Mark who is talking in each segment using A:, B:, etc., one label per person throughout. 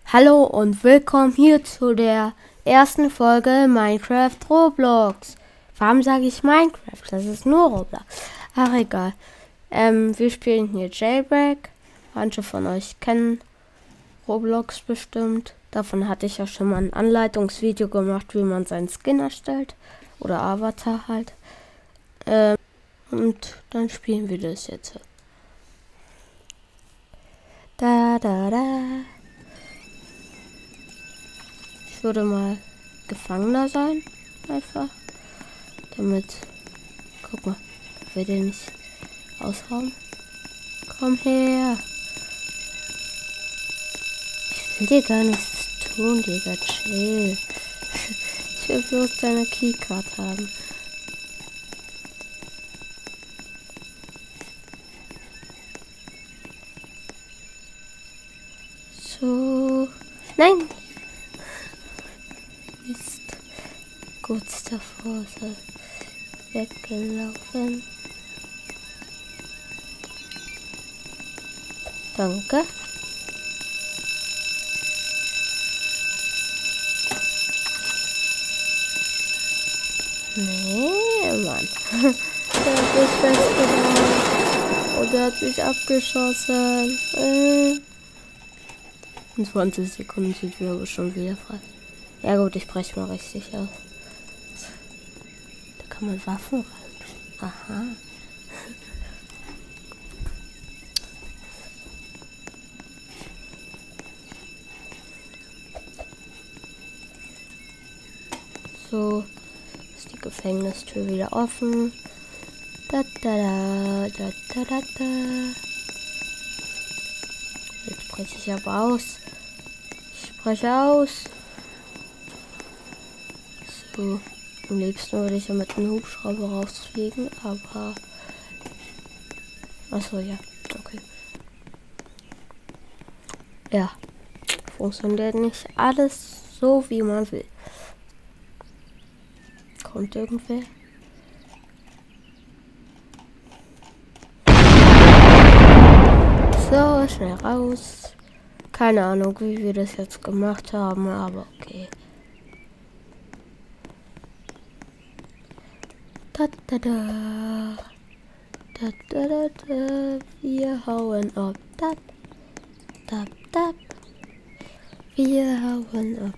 A: Hallo und willkommen hier zu der ersten Folge Minecraft Roblox. Warum sage ich Minecraft? Das ist nur Roblox. Ach egal. Wir spielen hier Jailbreak. Manche von euch kennen Roblox bestimmt. Davon hatte ich ja schon mal ein Anleitungsvideo gemacht, wie man seinen Skin erstellt. Oder Avatar halt. Und dann spielen wir das jetzt. Da. Ich würde mal Gefangener sein. Einfach. Damit. Guck mal. Wir den nicht ausrauben. Komm her. Ich will dir gar nichts tun, Digga. Chill. Ich will bloß deine Keycard haben. So. Nein! Mist. Kurz davor ist er weggelaufen. Danke. Nee, Mann. Der hat sich festgenommen. Und der hat sich abgeschossen. In 20 Sekunden sind wir aber schon wieder frei. Ja gut, ich breche mal richtig aus. Da kann man Waffen rein. Aha. So, ist die Gefängnistür wieder offen. Jetzt breche ich aber aus. Ich breche aus. So, am liebsten würde ich ja mit dem Hubschrauber rausfliegen, aber... Achso, ja, okay. Ja, funktioniert nicht alles so, wie man will. Kommt irgendwer? So, schnell raus. Keine Ahnung, wie wir das jetzt gemacht haben, aber okay. Wir hauen ab. Wir hauen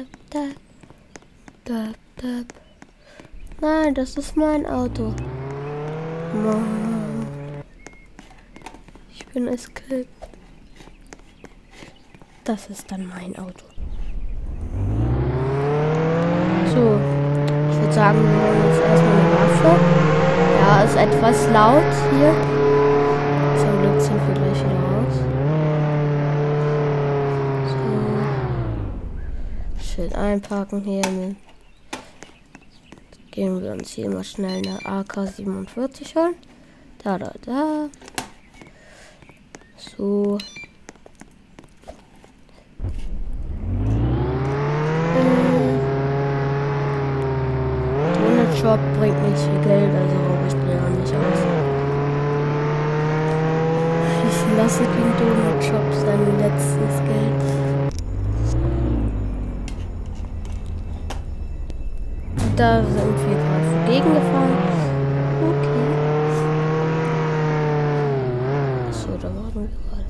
A: ab. Nein, das ist mein Auto. Mann. Ich bin es Kind. Das ist dann mein Auto. So. Ich würde sagen, wir holen uns erstmal eine Waffe. Ja, ist etwas laut hier. Zum Glück sind wir gleich wieder raus. So. Schild einpacken hier. Gehen wir uns hier mal schnell eine AK-47 holen. Da. So. Shop bringt nicht viel Geld, also raube ich den auch nicht aus. Ich lasse den Donut Shop sein letztes Geld. Da sind wir gerade gegengefahren. Okay. Achso, da waren wir gerade.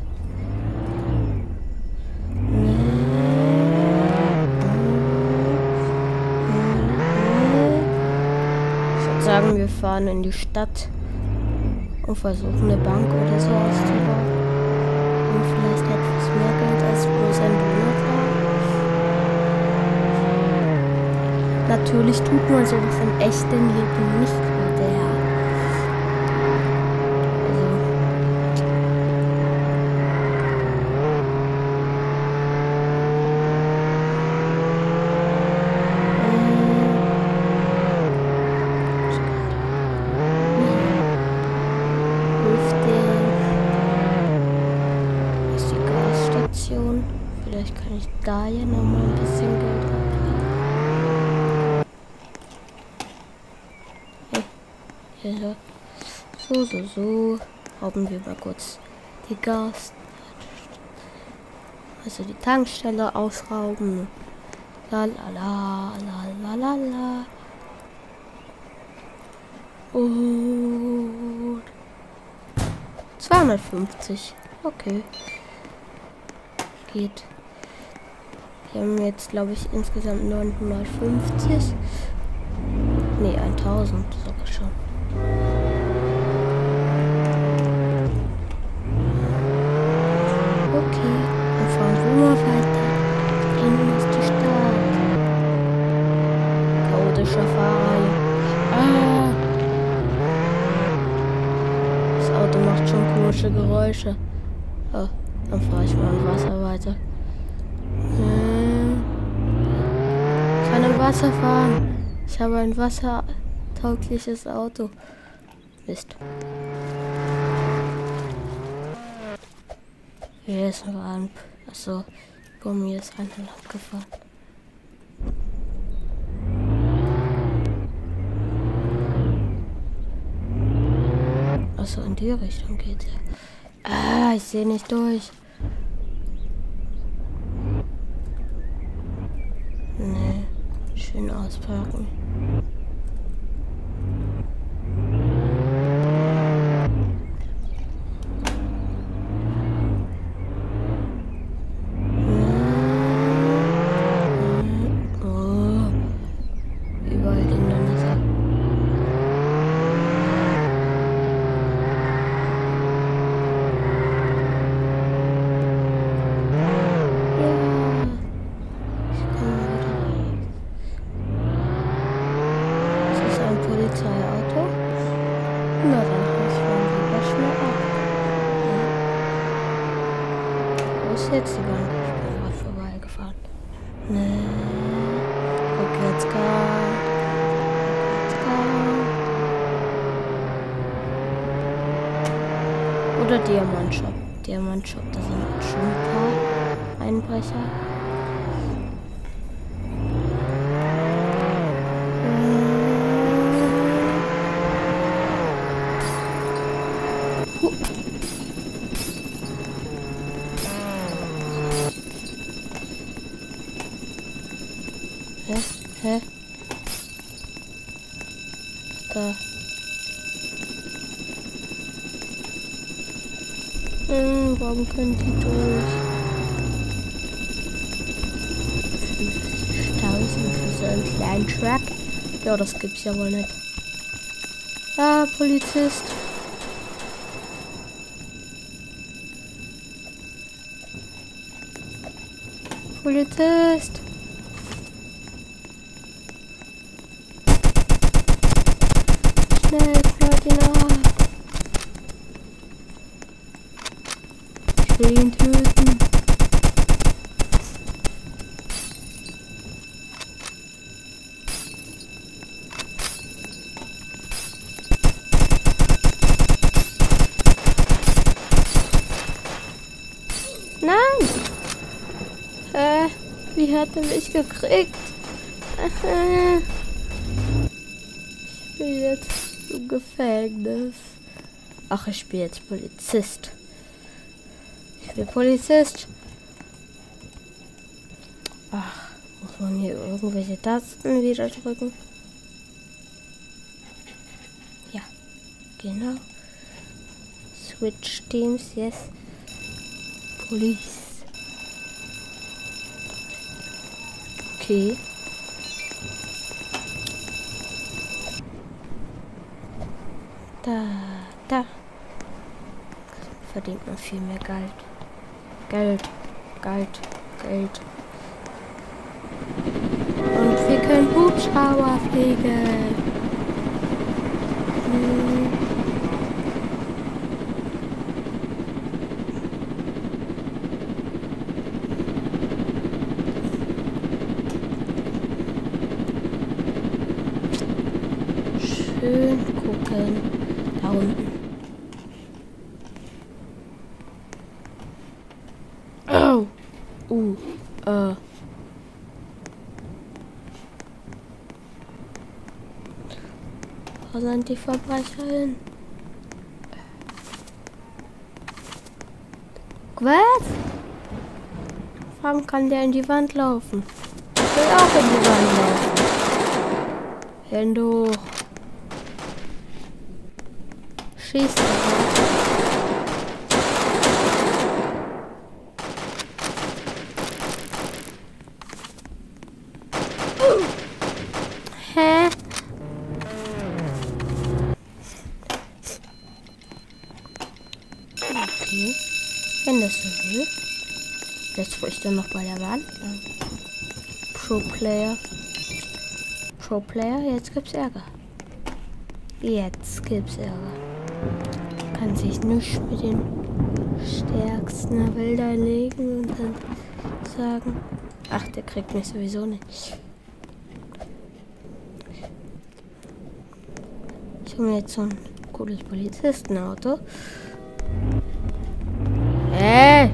A: Sagen, wir fahren in die Stadt und versuchen eine Bank oder so auszubauen. Und vielleicht etwas mehr Geld als bloß ein Donut haben. Natürlich tut man sowas im echten Leben nicht, Leute, ja. Vielleicht kann ich da ja noch mal ein bisschen Geld abgeben. So. Rauben wir mal kurz die Gas. Also die Tankstelle ausrauben. La la la la la la la. Und 250. Okay. Geht. Wir haben jetzt, glaube ich, insgesamt 950. Ne, 1000 sogar schon. Okay, dann fahren wir mal weiter. Drinnen ist die Stadt. Chaotischer Fahrer. Ah! Das Auto macht schon komische Geräusche. Oh, dann fahre ich mal im Wasser weiter. Ich kann im Wasser fahren. Ich habe ein wassertaugliches Auto. Mist. Hier ist ein... Achso, vor mir ist ein Land gefahren. Achso, in die Richtung geht er. Ah, ich sehe nicht durch. Nee, schön ausparken. Na, dann fahren wir lieber schnell ab. Ja. Wo ist jetzt die Bahn? Ich bin gerade vorbeigefahren. Nee. Rückwärtsgang. Oder Diamantshop. Diamantshop, da sind schon ein paar Einbrecher. Hä? Da. Warum können die durch? 50.000 für so einen kleinen Truck? Ja, das gibt's ja wohl nicht. Ah, Polizist. Polizist. Schnell, knallt ihn ab. Ich will ihn töten. Nein! Wie hat er mich gekriegt? Ich will jetzt im Gefängnis. Ach, ich spiele jetzt Polizist. Ich bin Polizist. Ach, muss man hier irgendwelche Tasten wieder drücken? Ja, genau. Switch Teams, yes. Police. Okay. Da. Verdient man viel mehr Geld. Geld. Und wir können Hubschrauber fliegen. Schön gucken. Da unten. Oh. Wo sind die Verbrecher hin? Was? Warum kann der in die Wand laufen? Ich will auch in die Wand laufen. Hände hoch. Schießt. Hä? Okay. Wenn das so will. Jetzt wo ich dann noch bei der Wand. Pro Player, jetzt gibt's Ärger. Jetzt gibt's Ärger. Kann sich nicht mit den stärksten Wilder legen und dann sagen, ach, der kriegt mich sowieso nicht. Ich hole mir jetzt so ein cooles Polizistenauto. Hey!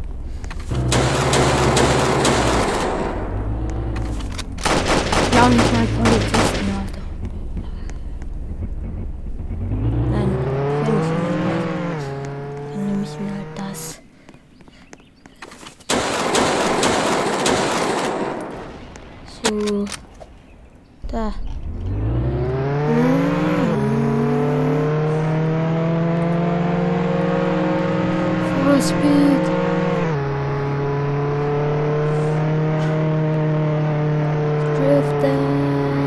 A: Ich glaube nicht mal Polizistenauto. Nein, ich will nicht in den Auto. Dann nehme ich mir halt das. So. Da. Full Speed. Drifter.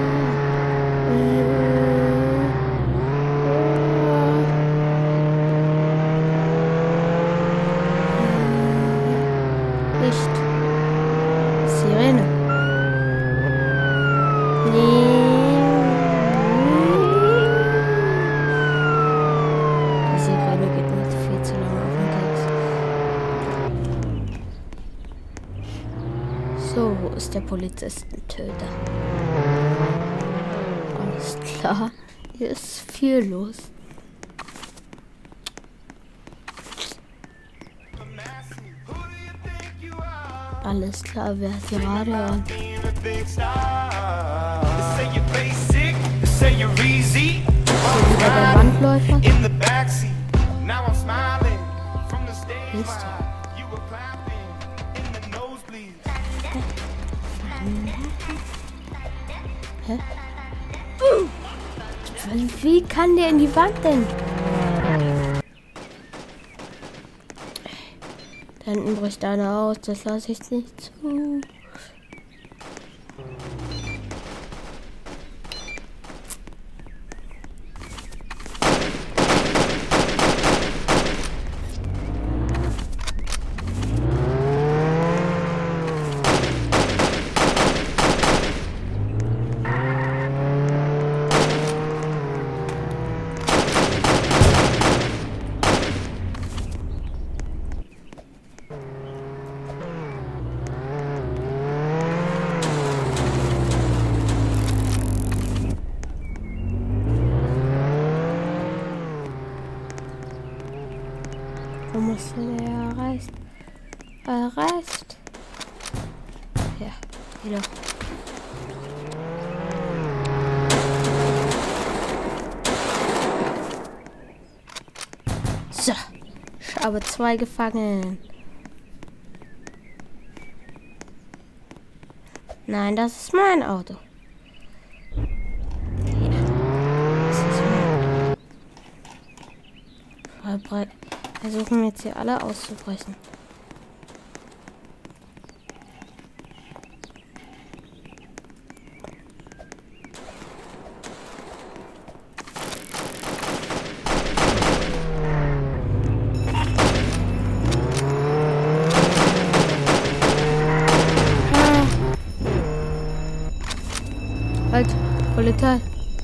A: Licht. Sirene. Die Sirene geht mir viel zu lange auf den Keks. So, wo ist der Polizistentöter? Alles klar. Hier ist viel los. Alles klar, wer hat die Radio an? So wieder der Wandläufer. Ist er? Hä? Wie kann der in die Wand denn? Da hinten bricht einer aus, das lasse ich nicht zu. Wo musste der erreicht? Erreicht? Ja, wieder. So, ich habe 2 gefangen. Nein, das ist mein Auto. Ja, das ist mein. Versuchen jetzt hier alle auszubrechen. Halt, Polizei.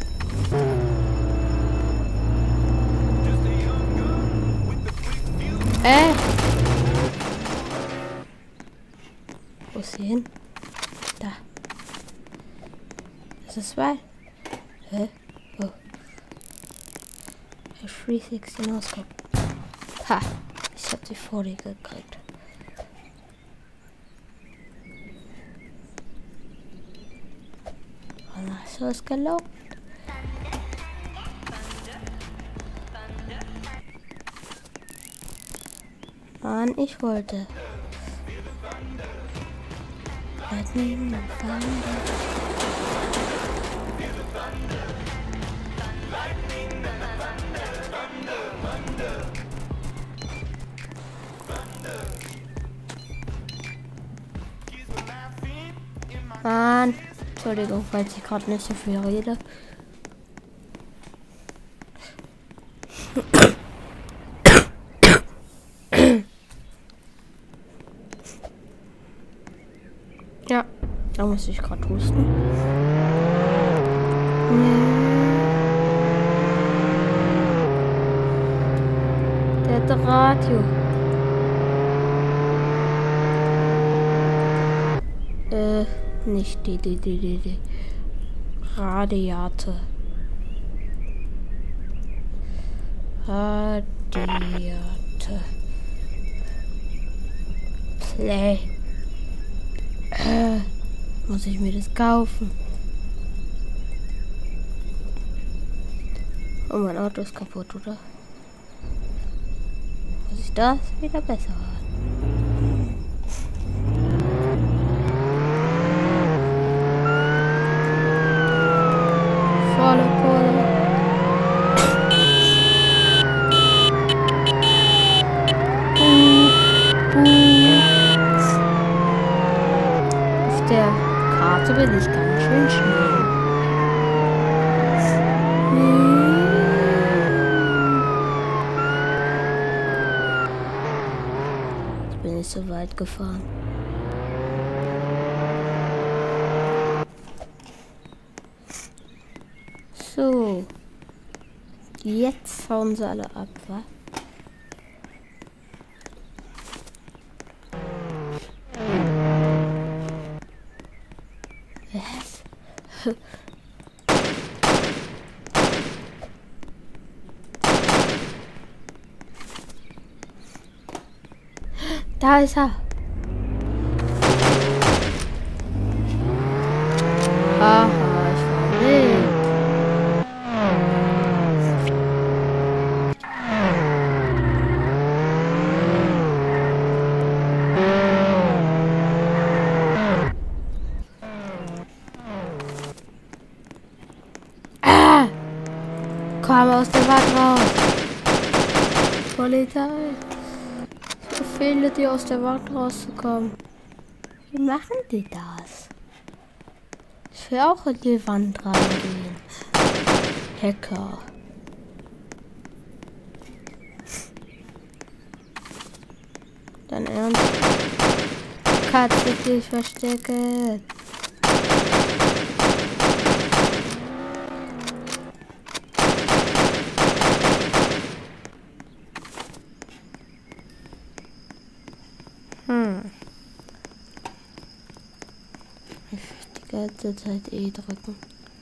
A: Wo ist sie hin? Da. Das ist 2. Hä? Oh. 360 Ausgabe. Ha! Ich hab die Folie gekriegt. Und hast du es gelobt? Mann, ich wollte. Lightning and Thunder. Mann, Entschuldigung, falls ich gerade nicht so viel rede. Ja, da muss ich gerade husten. Der hat Radio. Nicht die. Radiate. Play. Muss ich mir das kaufen? Oh, mein Auto ist kaputt, oder? Muss ich das wieder besser haben? Volle Kohle. Auf der Karte bin ich ganz schön schnell. Ich bin nicht so weit gefahren. So. Jetzt hauen sie alle ab, wa? Was? Da ist er. Aha, ich war wild. Komm aus der Wand raus. Polizei. Ich befehle dir, aus der Wand rauszukommen. Wie machen die das? Ich will auch in die Wand reingehen. Hacker. Dein Ernst? Katze, dich verstecken. Die ganze Zeit E drücken.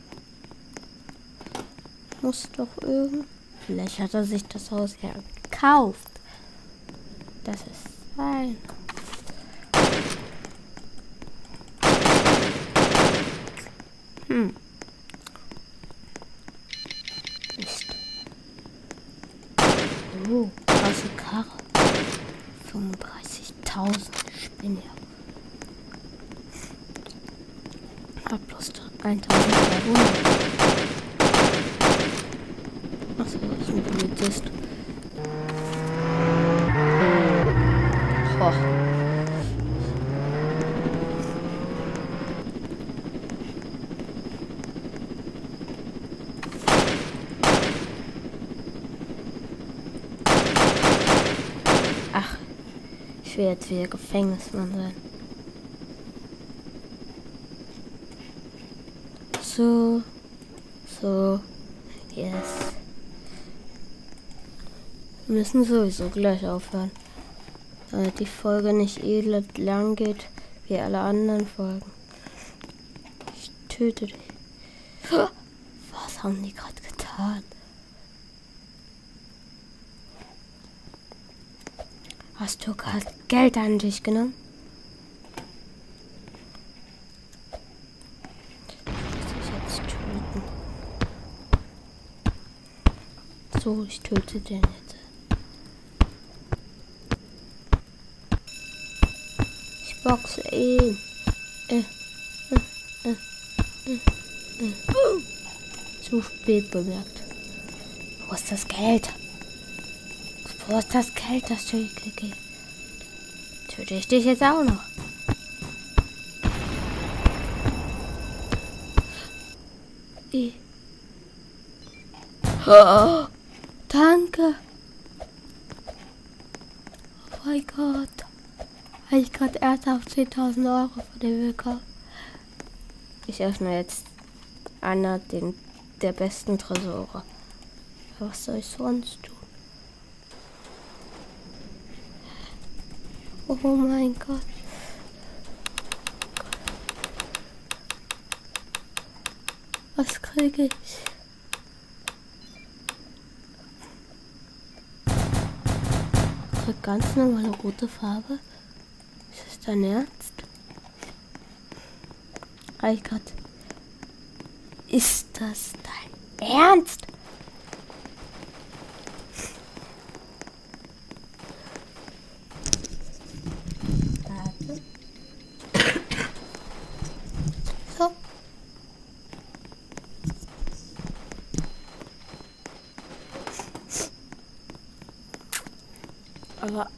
A: Muss doch irgend. Vielleicht hat er sich das Haus ja gekauft. Das ist sein. Mist. Oh, krasse Karre. 35.000 Spinne. Hab bloß 1.300. Achso, das ist ein Polizist. Oh. Ach, ich will jetzt wieder Gefängnismann sein. So, yes. Wir müssen sowieso gleich aufhören, damit die Folge nicht elend lang geht, wie alle anderen Folgen. Ich töte dich. Was haben die gerade getan? Hast du gerade Geld an dich genommen? So, ich töte den jetzt. Ich boxe ihn. Äh, äh, Zu spät bemerkt. Wo ist das Geld? Wo ist das Geld, das töte ich dich jetzt auch noch? Oh, danke. Oh mein Gott. Habe ich gerade erst auf 10.000 Euro von dem bekommen. Ich öffne jetzt einer der besten Tresore. Was soll ich sonst tun? Oh mein Gott. Was kriege ich? Ich krieg ganz normale rote Farbe. Ist das dein Ernst? Oh Gott. Ist das dein Ernst? Warte. So. Aber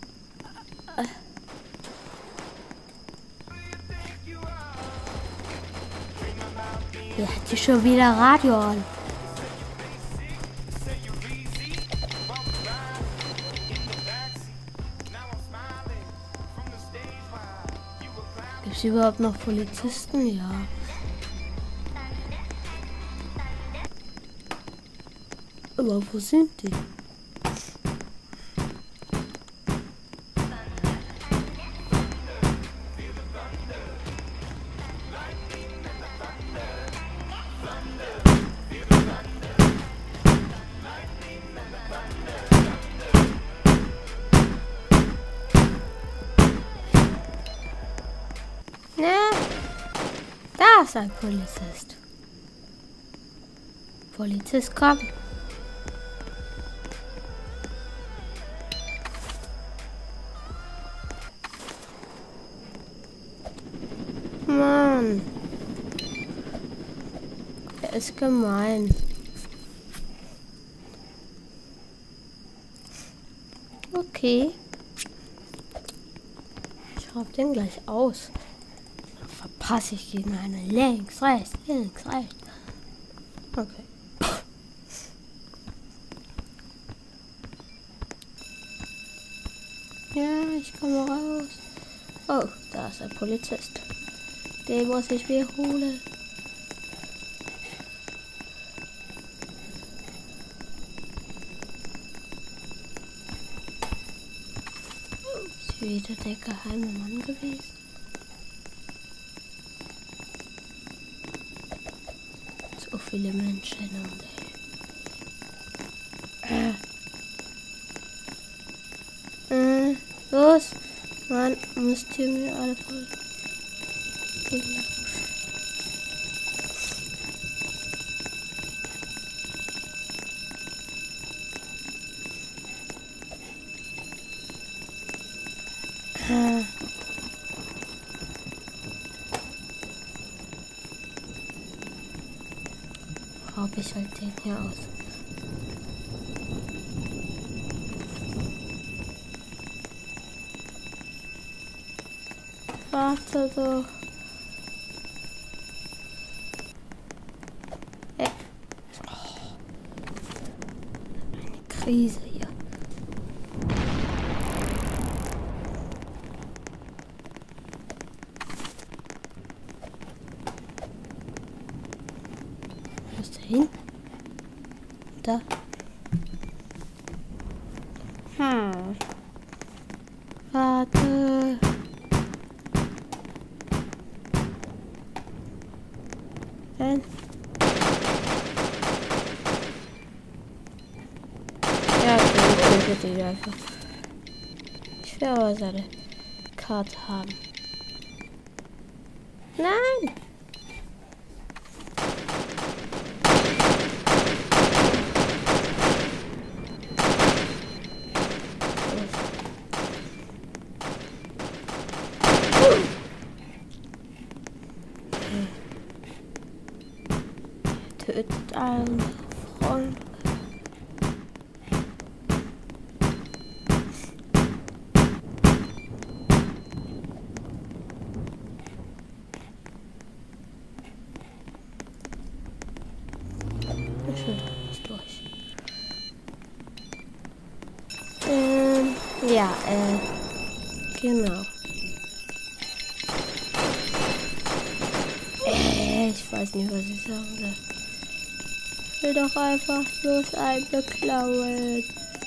A: wer hat hier schon wieder Radio an? Gibt es überhaupt noch Polizisten? Ja. Aber wo sind die? Na, da ist ein Polizist. Polizist, komm. Mann. Der ist gemein. Okay. Ich schraub den gleich aus. Dann verpasse ich gegen eine. Links, rechts, links, rechts. Okay. Ja, ich komme raus. Oh, da ist ein Polizist. Den muss ich mir holen. Ist wieder der geheime Mann gewesen? So viele Menschen und los! Mann, müsst ihr mir alle voll. Raub ich halt den hier aus. Warte doch. Hey. Oh. Eine Krise hier. Wo ist der hin? Da. Warte. Ja, ich will die einfach. Ich will aber seine Karte haben. Nein! tötet einen Freund. Ich will da nicht durch. Ja, genau. Ich weiß nicht, was ich sagen soll. Ich will doch einfach bloß ein beklauen.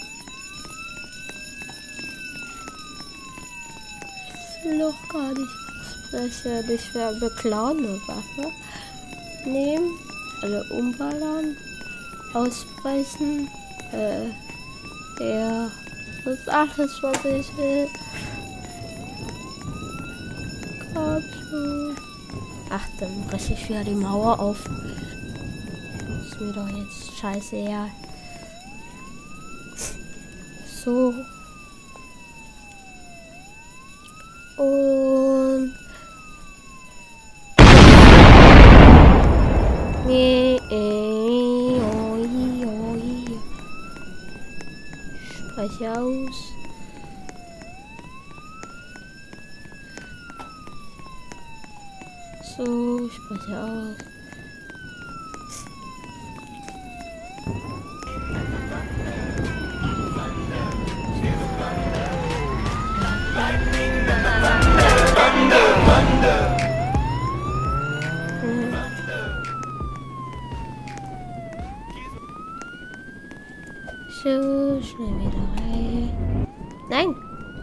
A: Ich will doch gar nicht ausbrechen. Ich will beklauen eine Waffe nehmen, alle umballern, ausbrechen. Ja, das ist alles, was ich will. Komm schon. Ach, dann breche ich wieder die Mauer auf. Ist mir doch jetzt scheiße, ja. So. Und... Spreche aus. So, ich spreche aus. So, schnell wieder rein. Nein!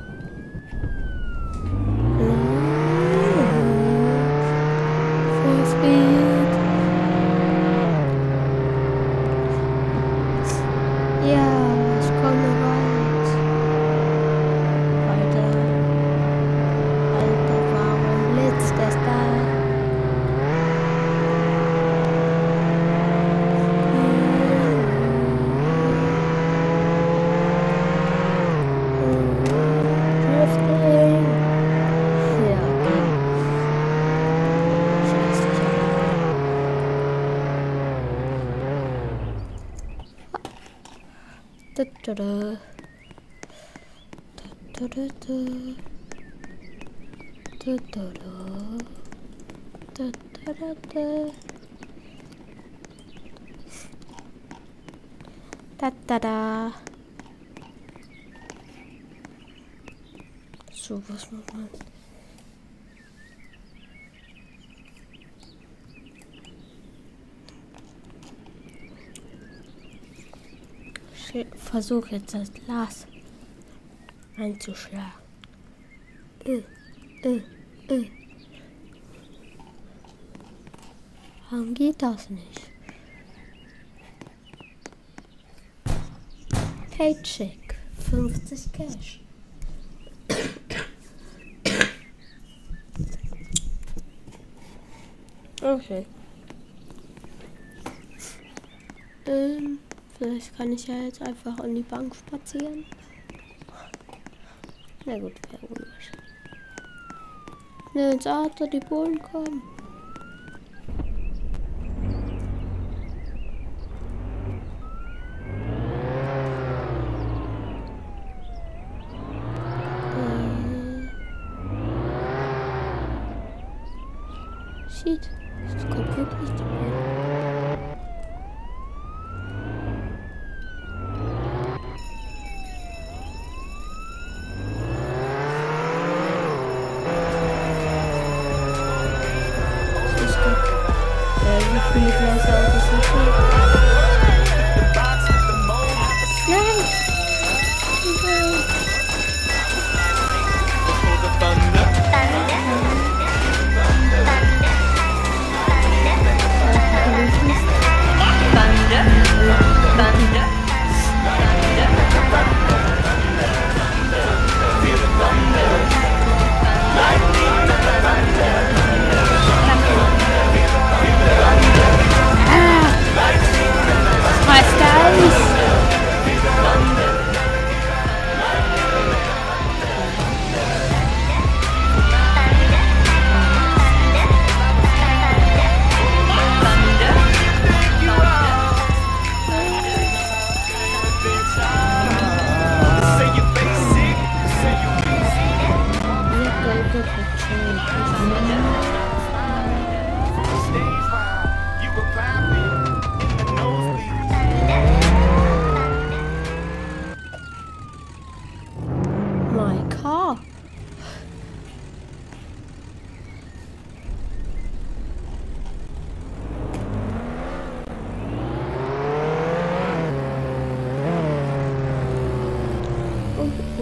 A: So, was macht man? Ich versuche jetzt das Glas einzuschlagen. Warum geht das nicht? Paycheck, 50 Cash. Okay. Vielleicht kann ich ja jetzt einfach an die Bank spazieren. Na gut, wäre unwahrscheinlich. Ne, ins Auto, die Bullen kommen. Shit, das kommt wirklich die Bullen. Wie viele Gläser Autos sind hier? Nein!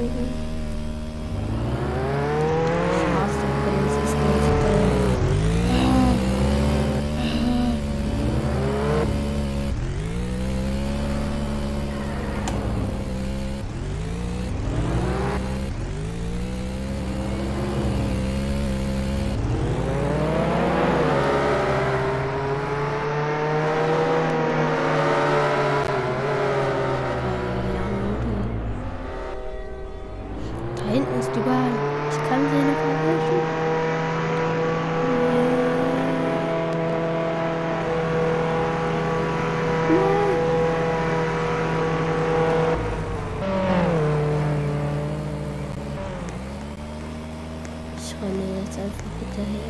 A: Da hinten ist die Bahn. Ich kann sie noch erreichen. Ich renne jetzt einfach hinterher.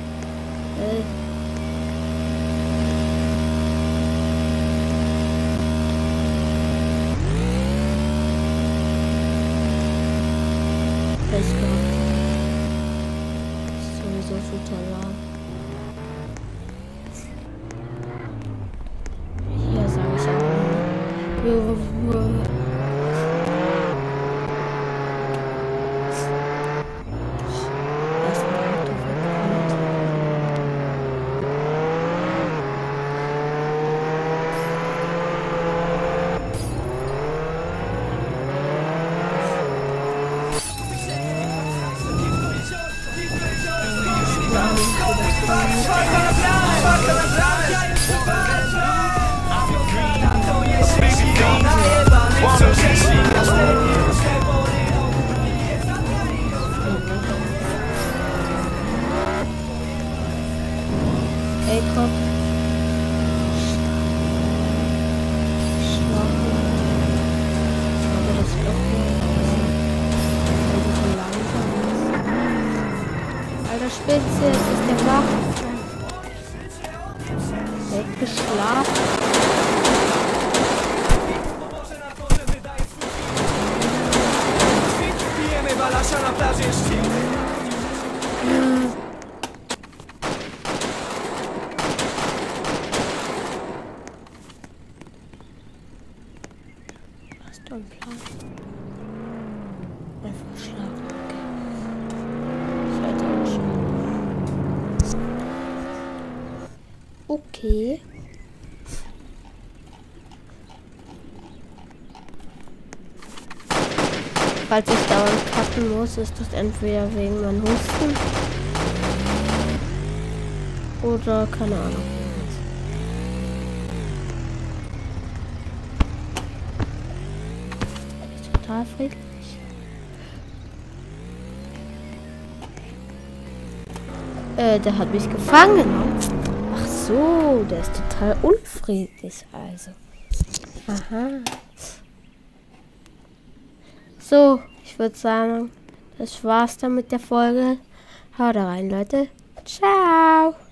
A: Pech gehabt. Ist sowieso total lahm. Hier sage ich auch nicht. Ey, komm. Alter Spitze, jetzt ist der wach. Weggeschlafen. Was ist dein Plan? Einfach schlafen, okay. Okay. Falls ich dauernd cutten muss, ist das entweder wegen meinem Husten oder keine Ahnung. Total friedlich. Der hat mich gefangen. Ach so, der ist total unfriedlich, also. Aha. So, ich würde sagen, das war's dann mit der Folge. Haut rein, Leute. Ciao.